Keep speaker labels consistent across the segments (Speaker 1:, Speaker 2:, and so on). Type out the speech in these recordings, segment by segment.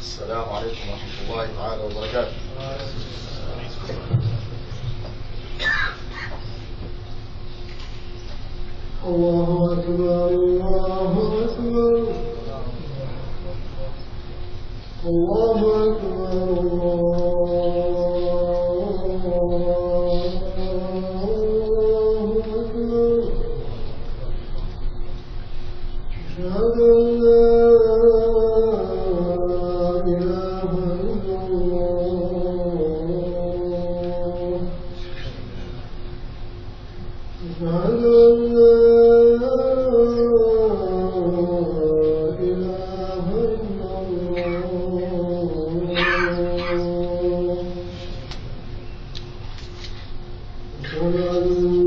Speaker 1: السلام عليكم ورحمة الله تعالى وبركاته.
Speaker 2: الله أكبر الله أكبر الله أكبر أشهد أن لا إله إلا الله أشهد أن لا إله إلا الله أشهد أن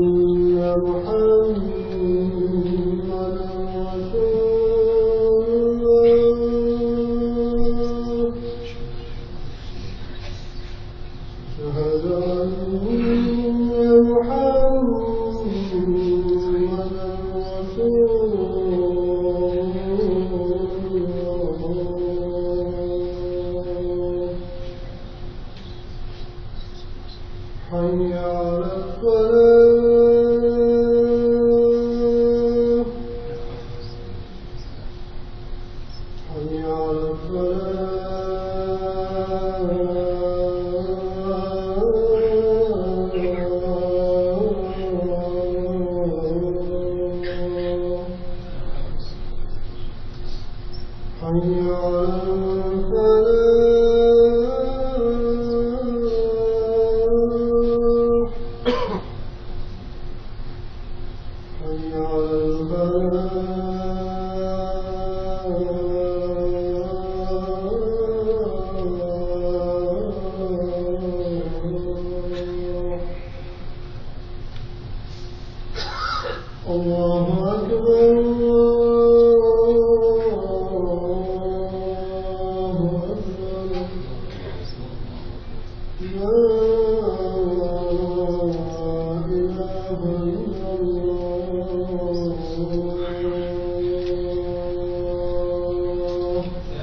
Speaker 2: محمدا رسول الله أشهد أن محمدا رسول الله حي على الصلاة حي على حي على الفلاح حي على الفلاح. الله أكبر الله أكبر لا إله إلا الله.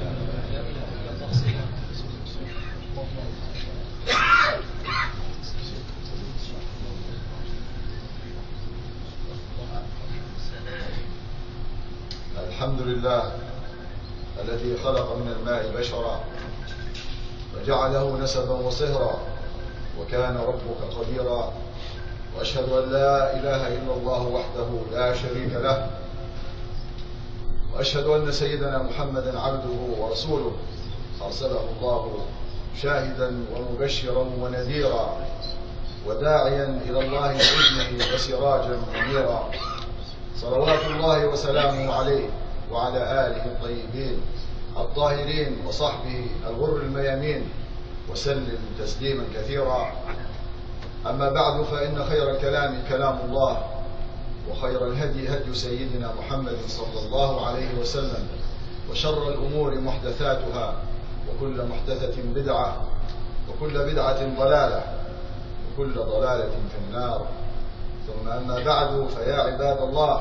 Speaker 1: الحمد لله الذي خلق من الماء بشرا وجعله نسبا وصهرا وكان ربك قديرا، وأشهد أن لا إله إلا الله وحده لا شريك له، وأشهد أن سيدنا محمدا عبده ورسوله أرسله الله شاهدا ومبشرا ونذيرا وداعيا إلى الله بإذنه وسراجا منيرا، صلوات الله وسلامه عليه وعلى آله الطيبين الطاهرين وصحبه الغر الميامين وسلم تسليما كثيرا. أما بعد، فإن خير الكلام كلام الله، وخير الهدي هدي سيدنا محمد صلى الله عليه وسلم، وشر الأمور محدثاتها، وكل محدثة بدعة، وكل بدعة ضلالة، وكل ضلالة في النار. ثم أما بعد، فيا عباد الله،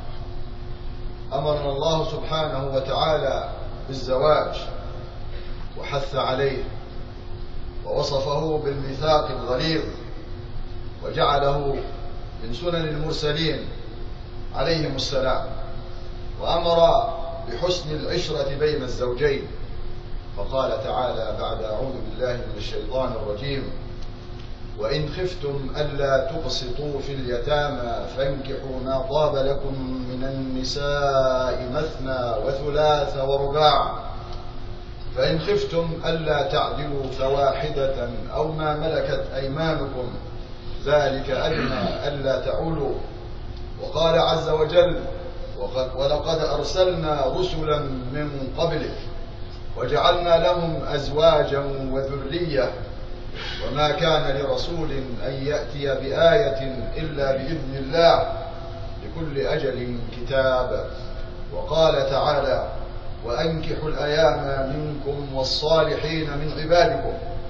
Speaker 1: أمرنا الله سبحانه وتعالى بالزواج وحث عليه ووصفه بالميثاق الغليظ، وجعله من سنن المرسلين عليهم السلام، وأمر بحسن العشرة بين الزوجين، فقال تعالى بعد أعوذ بالله من الشيطان الرجيم: وإن خفتم ألا تقسطوا في اليتامى فانكحوا ما طاب لكم من النساء مثنى وثلاث ورباع، فإن خفتم ألا تعدلوا فواحدة أو ما ملكت أيمانكم ذلك أدنى ألا تعولوا. وقال عز وجل: ولقد أرسلنا رسلا من قبلك وجعلنا لهم أزواجا وذرية وما كان لرسول أن يأتي بآية إلا بإذن الله لكل أجل كتاب. وقال تعالى: وأنكحوا الأيام منكم والصالحين من عبادكم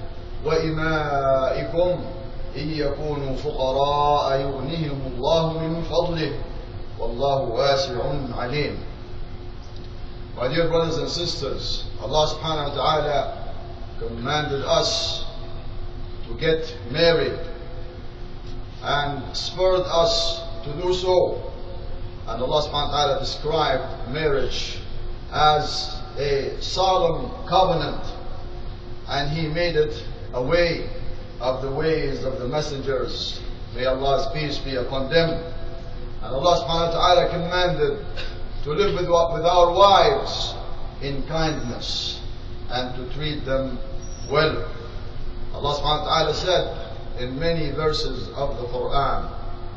Speaker 1: وإمائكم إن يكونوا فقراء يغنيهم الله من فضله والله واسع عليم. My dear brothers and sisters, Allah subhanahu wa ta'ala commanded us to get married and spurred us to do so. And Allah subhanahu wa ta'ala described marriage as a solemn covenant, and He made it a way of the ways of the messengers. May Allah's peace be upon them. And Allah subhanahu wa ta'ala commanded to live with our wives in kindness and to treat them well. Allah subhanahu wa ta'ala said in many verses of the Quran,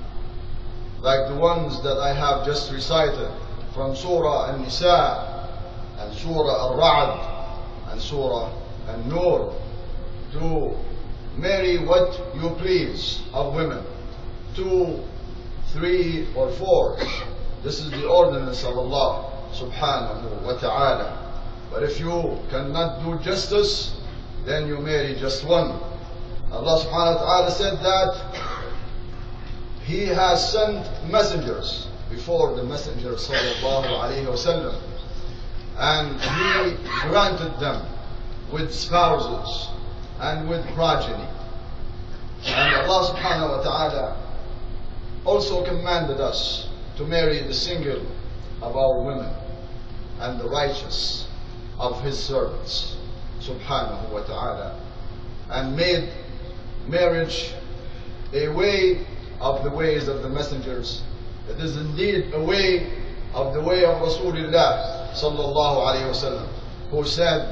Speaker 1: like the ones that I have just recited from Surah An-Nisa and Surah Al-Ra'd and Surah An-Nur, to marry what you please of women, 2, 3 or 4. This is the ordinance of Allah subhanahu wa ta'ala. But if you cannot do justice, then you marry just one. Allah subhanahu wa ta'ala said that He has sent messengers before the Messenger sallallahu alayhi wa sallam, and He granted them with spouses and with progeny. And Allah subhanahu wa ta'ala also commanded us to marry the single of our women and the righteous of His servants subhanahu wa ta'ala, and made marriage a way of the ways of the messengers. It is indeed a way of the way of Rasulullah sallallahu alayhi wa sallam, who said,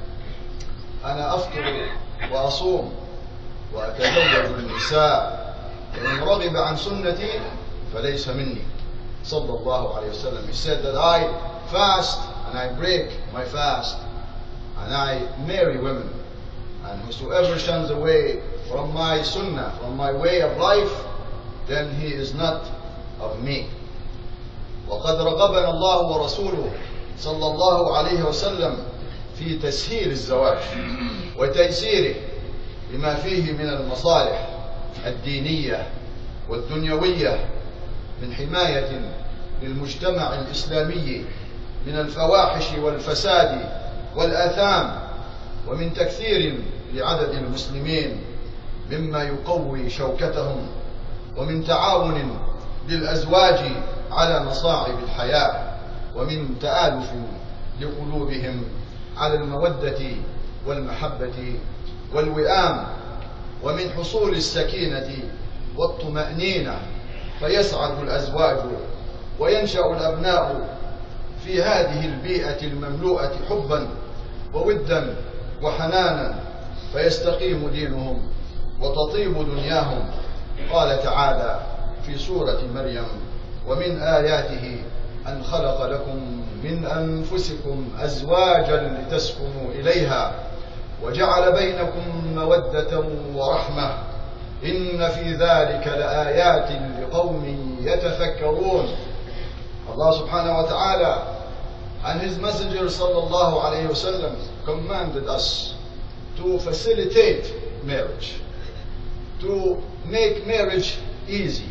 Speaker 1: أنا أفطر وأصوم وأتزوج النساء ومن رغب عن سنتي فليس مني. Sallallahu alayhi wa sallam. He said that I fast and I break my fast and I marry women, and whosoever shuns away from my sunnah, from my way of life, then he is not of me. وقد رغبنا الله ورسوله صلى الله عليه وسلم في تسهيل الزواج وتيسيره بما فيه من المصالح الدينية والدنيوية من حماية للمجتمع الإسلامي من الفواحش والفساد والآثام، ومن تكثير لعدد المسلمين مما يقوي شوكتهم، ومن تعاون للأزواج على مصاعب الحياة، ومن تآلف لقلوبهم على المودة والمحبة والوئام، ومن حصول السكينة والطمأنينة، فيسعد الأزواج وينشأ الأبناء في هذه البيئة المملوءة حبا وودا وحنانا، فيستقيم دينهم وتطيب دنياهم. قال تعالى في سورة مريم: ومن آياته أن خلق لكم من أنفسكم أزواجا لتسكنوا إليها وجعل بينكم مودة ورحمة إن في ذلك لآيات لقوم يتفكرون. Allah subhanahu wa ta'ala and His Messenger sallallahu alayhi wa sallam commanded us to facilitate marriage, to make marriage easy,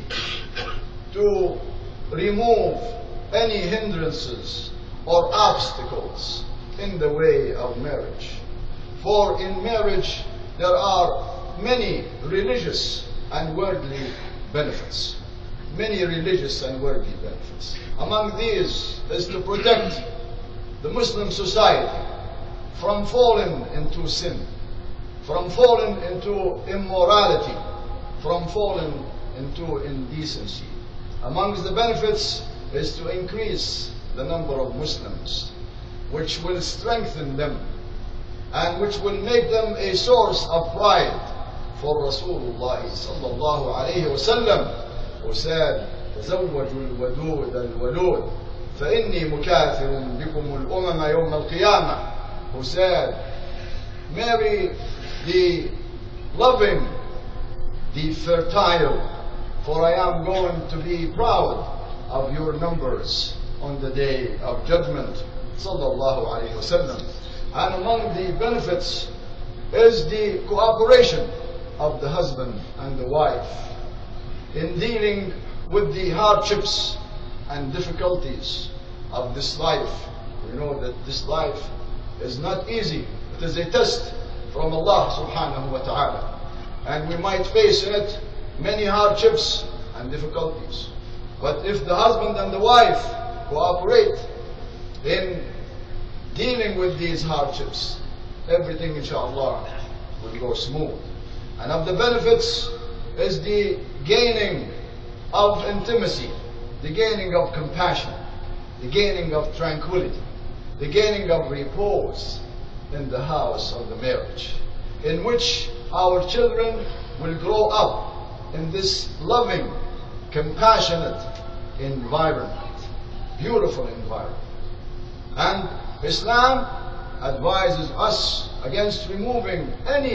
Speaker 1: to remove any hindrances or obstacles in the way of marriage. For in marriage there are many religious and worldly benefits. Many religious and worldly benefits. Among these is to protect the Muslim society from falling into sin, from falling into immorality, from falling into indecency. Amongst the benefits is to increase the number of Muslims, which will strengthen them and which will make them a source of pride. For Rasulullah sallallahu alayhi wa sallam, who said, تزوجوا الودود الولود فإني مكاثر بكم الأمم يوم القيامة, who said, marry the loving, the fertile, for I am going to be proud of your numbers on the day of judgment. Sallallahu alayhi wa sallam. And among the benefits is the cooperation of the husband and the wife in dealing with the hardships and difficulties of this life, We know that this life is not easy. It is a test from Allah subhanahu wa ta'ala. And we might face in it many hardships and difficulties. But if the husband and the wife cooperate in dealing with these hardships, everything inshallah will go smooth. And of the benefits is the gaining of intimacy, the gaining of compassion, the gaining of tranquility, the gaining of repose in the house of the marriage, in which our children will grow up in this loving, compassionate environment, beautiful environment. And Islam advises us against removing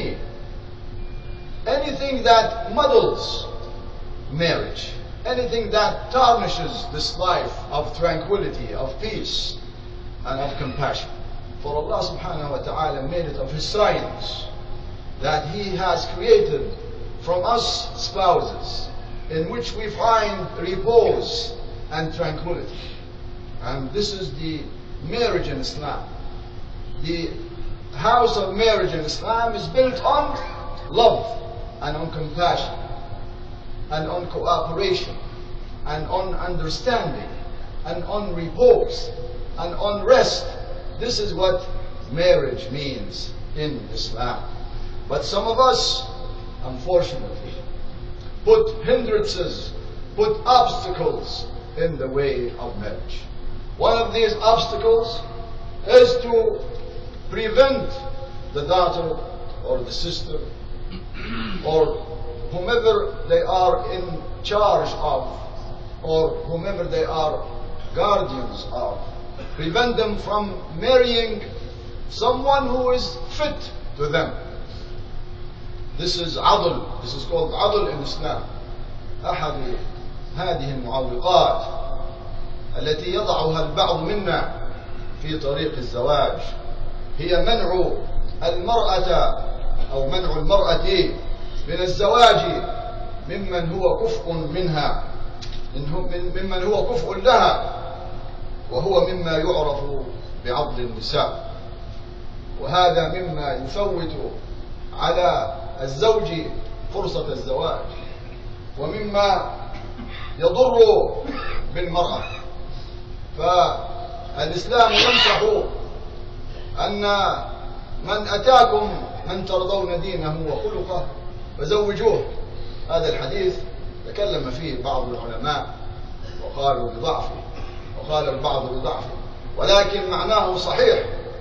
Speaker 1: anything that muddles marriage, anything that tarnishes this life of tranquility, of peace, and of compassion. For Allah subhanahu wa ta'ala made it of His science that He has created from us spouses in which we find repose and tranquility. And this is the marriage in Islam. The house of marriage in Islam is built on love and on compassion and on cooperation and on understanding and on repose and on rest. This is what marriage means in Islam. But some of us, unfortunately, put hindrances, put obstacles in the way of marriage. One of these obstacles is to prevent the daughter or the sister or whomever they are in charge of or whomever they are guardians of, prevent them from marrying someone who is fit to them. This is adl. This is called adl in Islam. أحد هذه المعوقات التي يضعها البعض منا في طريق الزواج هي منع المرأة أو منع المرأة من الزواج ممن هو كفء منها، ممن هو كفء لها، وهو مما يعرف بعض النساء. وهذا مما يفوت على الزوج فرصة الزواج، ومما يضر بالمرأة. فالإسلام ينصح أن من أتاكم من ترضون دينه وخلقه فزوجوه. هذا الحديث تكلم فيه بعض العلماء وقالوا بضعفه، وقال البعض بضعفه، ولكن معناه صحيح،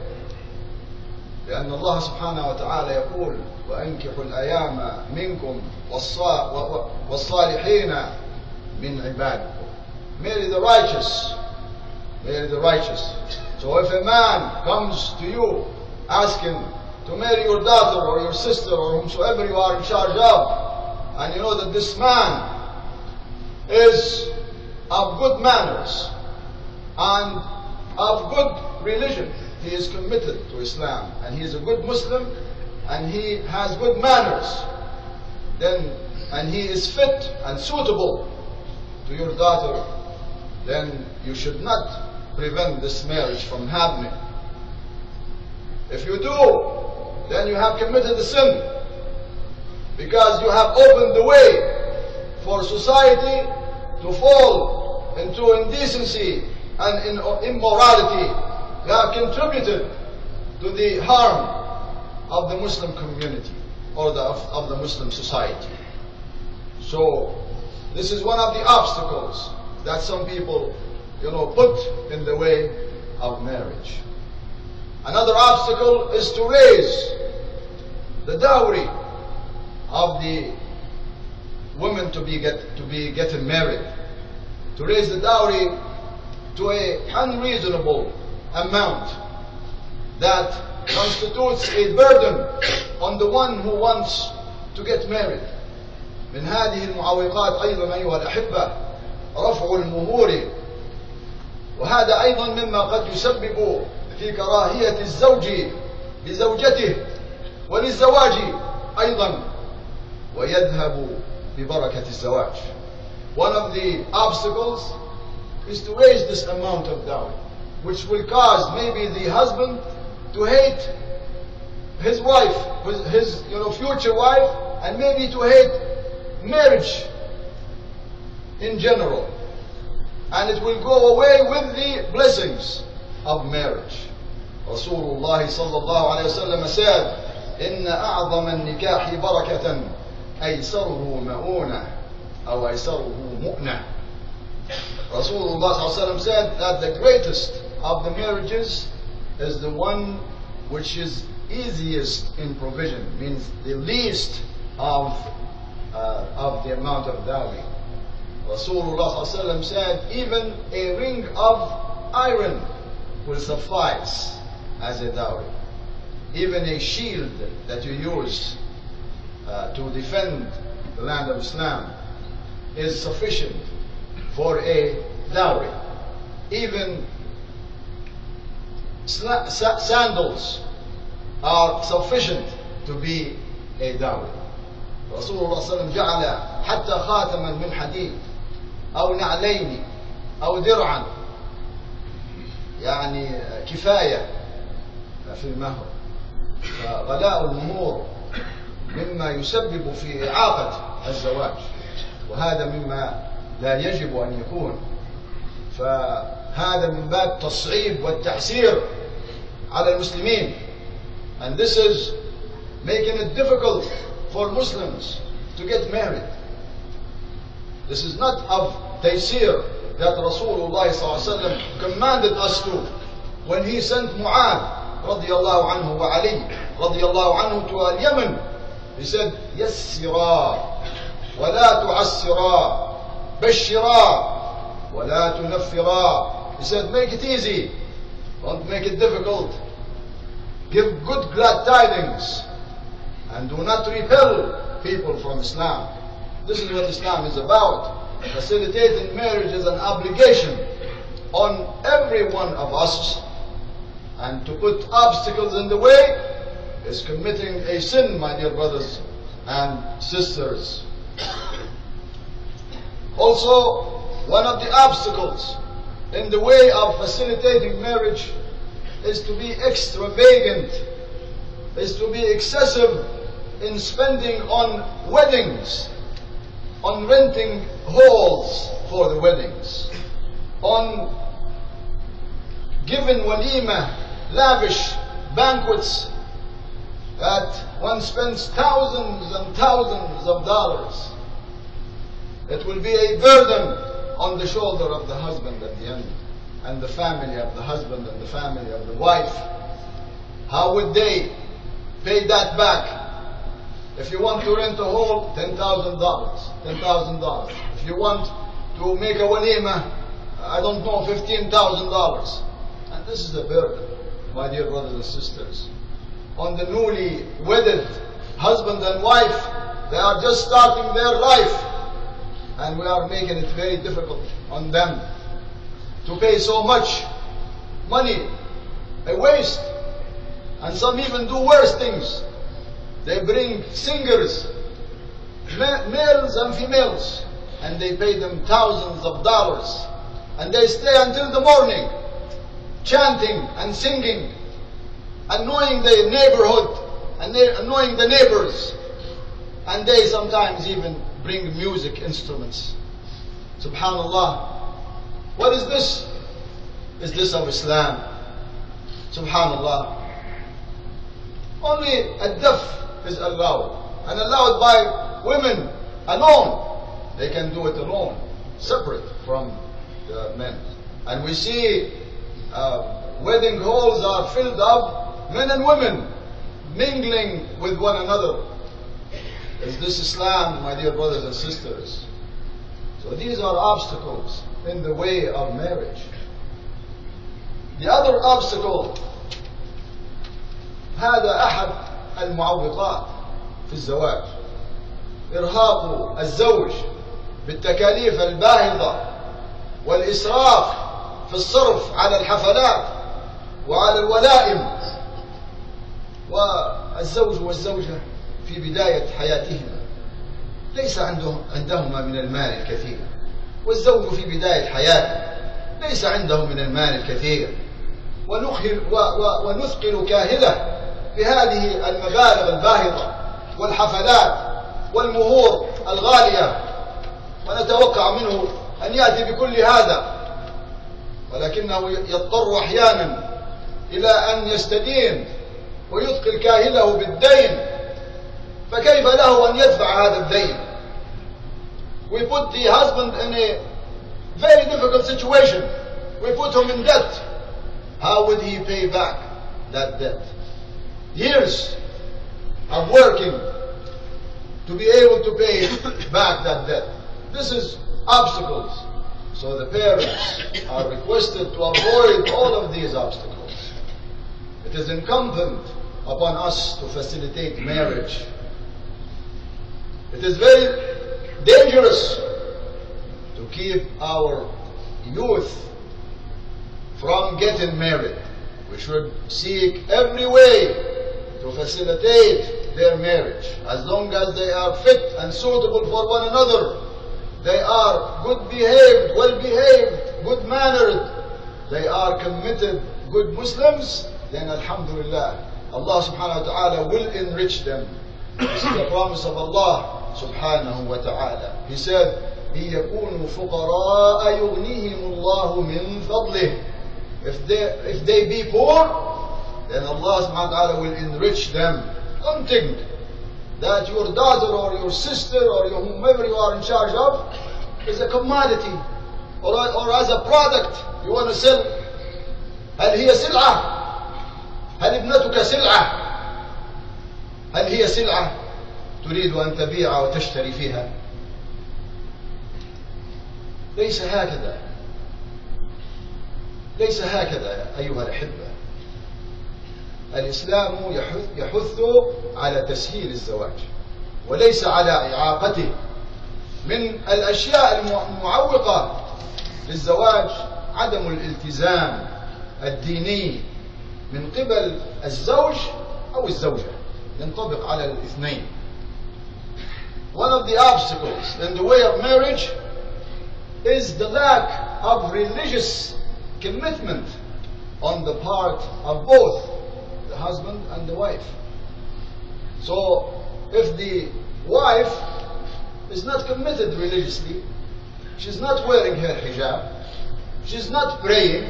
Speaker 1: لأن الله سبحانه وتعالى يقول: وأنكحوا الأيام منكم والصالحين من عبادكم. Marry the righteous. Marry the righteous. So if a man comes to you asking to marry your daughter or your sister or whomsoever you are in charge of, and you know that this man is of good manners and of good religion, he is committed to Islam and he is a good Muslim and he has good manners, and he is fit and suitable to your daughter, then you should not prevent this marriage from happening. If you do, then you have committed a sin, because you have opened the way for society to fall into indecency and in immorality. You have contributed to the harm of the Muslim community or of the Muslim society. So this is one of the obstacles that some people, put in the way of marriage. Another obstacle is to raise the dowry of the woman to be getting married, to raise the dowry to an unreasonable amount that constitutes a burden on the one who wants to get married. من هذه المعوقات أيضا أيها الأحبة رفع المهور، وهذا أيضا مما قد يسبب في كراهية الزوج لزوجته وللزواج أيضا، ويذهب ببركة الزواج. One of the obstacles is to raise this amount of dowry. which will cause maybe the husband to hate his wife, his future wife, and maybe to hate marriage in general. And it will go away with the blessings of marriage. Rasulullah sallallahu alayhi wa sallam said, إن أعظم النكاح بركة أيسره مؤونة أو أيسره مؤنة. Rasulullah sallallahu alayhi wa sallam said that the greatest of the marriages is the one which is easiest in provision, means the least of the amount of dowry. Rasulullah sallallahu alayhi wa sallam said even a ring of iron will suffice as a dowry. Even a shield that you use to defend the land of Islam is sufficient for a dowry. Even sandals are sufficient to be a dowry. Rasulullah sallallahu alayhi wa sallam جعل حتى خاتما من حديد أو نعلين أو درعا يعني كفاية في المهر. فغلاء المهور مما يسبب في إعاقة الزواج، وهذا مما لا يجب أن يكون. فهذا من باب التصعيب والتعسير على المسلمين. And this is making it difficult for Muslims to get married. This is not of taysir that Rasulullah ﷺ commanded us to when he sent Mu'adh radiyallahu anhu wa Ali radiyallahu anhu to al-Yemen. He said, يسرا ولا تعسرا بشرا ولا تنفرا. He said, make it easy, don't make it difficult. Give good glad tidings and do not repel people from Islam. This is what Islam is about. Facilitating marriage is an obligation on every one of us, and to put obstacles in the way is committing a sin, my dear brothers and sisters. Also, one of the obstacles in the way of facilitating marriage is to be extravagant, is to be excessive in spending on weddings, on renting halls for the weddings, on giving walima, lavish banquets that one spends thousands and thousands of dollars. It will be a burden on the shoulder of the husband at the end, and the family of the husband and the family of the wife. How would they pay that back? If you want to rent a hall, $10,000. $10,000. If you want to make a walima, I don't know, $15,000. And this is a burden, my dear brothers and sisters, on the newly wedded husband and wife. They are just starting their life, and we are making it very difficult on them to pay so much money, a waste. And some even do worse things. They bring singers, males and females, and they pay them thousands of dollars, and they stay until the morning chanting and singing, annoying the neighborhood and annoying the neighbors, and they sometimes even bring music instruments. Subhanallah. What is this? Is this of Islam? Subhanallah. Only a deaf is allowed, and allowed by women alone. They can do it alone, separate from the men. And we see wedding halls are filled up, men and women mingling with one another. Is this Islam, my dear brothers and sisters? So these are obstacles in the way of marriage. The other obstacle, هذا أحد المعوقات في الزواج، إرهاق الزوج بالتكاليف الباهظة والإسراف في الصرف على الحفلات وعلى الولائم. والزوج والزوجة في بداية حياتهما ليس عندهما من المال الكثير، والزوج في بداية حياته ليس عنده من المال الكثير، ونثقل كاهله بهذه المبالغ الباهظة والحفلات والمهور الغالية، ونتوقع منه أن يأتي بكل هذا، ولكنه يضطر أحيانا إلى أن يستدين ويثقل كاهله بالدين، فكيف له أن يدفع هذا الدين؟ We put the husband in a very difficult situation. We put him in debt. How would he pay back that debt? Years of working to be able to pay back that debt. This is obstacles. So the parents are requested to avoid all of these obstacles. It is incumbent upon us to facilitate marriage. It is very dangerous to keep our youth from getting married. We should seek every way to facilitate their marriage, as long as they are fit and suitable for one another. They are good behaved, well behaved, good mannered. They are committed, good Muslims. Then Alhamdulillah, Allah subhanahu wa ta'ala will enrich them. This is the promise of Allah subhanahu wa ta'ala. He said, إِن يَكُونُوا فُقَرَاءَ يُغْنِهِمُ اللَّهُ مِنْ فَضْلِهِ. If they be poor, then Allah subhanahu wa ta'ala will enrich them. Don't think that your daughter or your sister or whomever you are in charge of is a commodity or as a product you want to sell. هل هي سلعة؟ هل ابنتك سلعة؟ هل هي سلعة تريد أن تبيع وتشتري فيها؟ ليس هكذا. ليس هكذا أيها الأحبة. الإسلام يحث على تسهيل الزواج وليس على إعاقته. من الأشياء المعوقة للزواج عدم الالتزام الديني من قبل الزوج أو الزوجة، ينطبق على الاثنين. One of the obstacles in the way of marriage is the lack of religious commitment on the part of both the husband and the wife. So if the wife is not committed religiously, she's not wearing her hijab, she's not praying,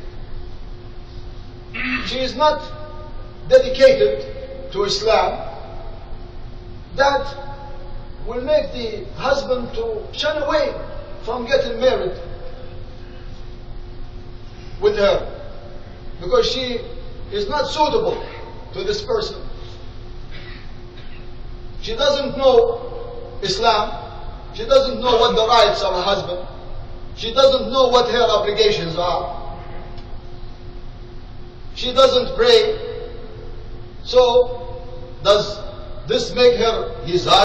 Speaker 1: she is not dedicated to Islam, that will make the husband to shun away from getting married with her, because she is not suitable to this person. She doesn't know Islam, she doesn't know what the rights of a husband, she doesn't know what her obligations are, she doesn't pray. So does this make her desire